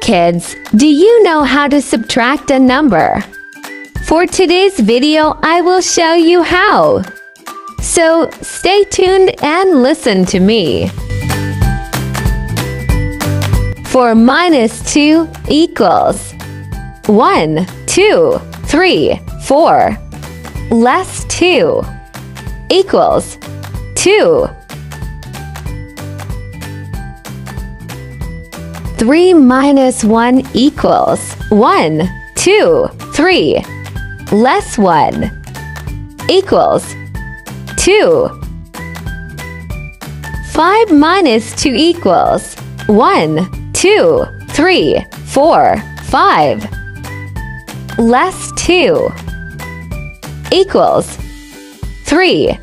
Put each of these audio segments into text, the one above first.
kids, do you know how to subtract a number? For today's video, I will show you how. So stay tuned and listen to me. For -2 equals 1, 2, 3, 4. Less 2 equals 2. 3 minus 1 equals 1, 2, 3. Less 1 equals 2. 5 minus 2 equals 1, 2, 3, 4, 5. Less 2 equals 3.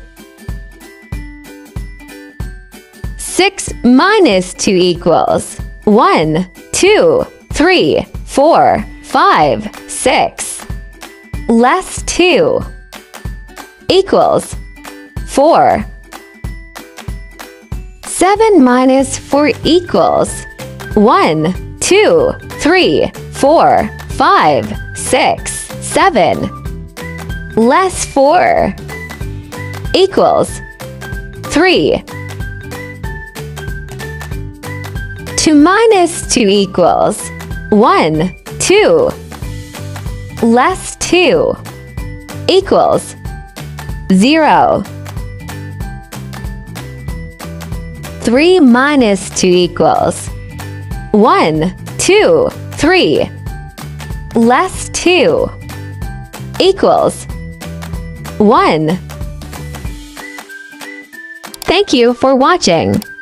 6 minus 2 equals 1, 2, 3, 4, 5, 6. Less 2 equals 4. 7 minus 4 equals 1, 2, 3, 4, 5, 6, 7. Less 4 equals 3. 2 minus 2 equals 1, 2. Less 2 equals 0. 3 minus 2 equals 1, 2, 3. Less 2 equals 1. Thank you for watching.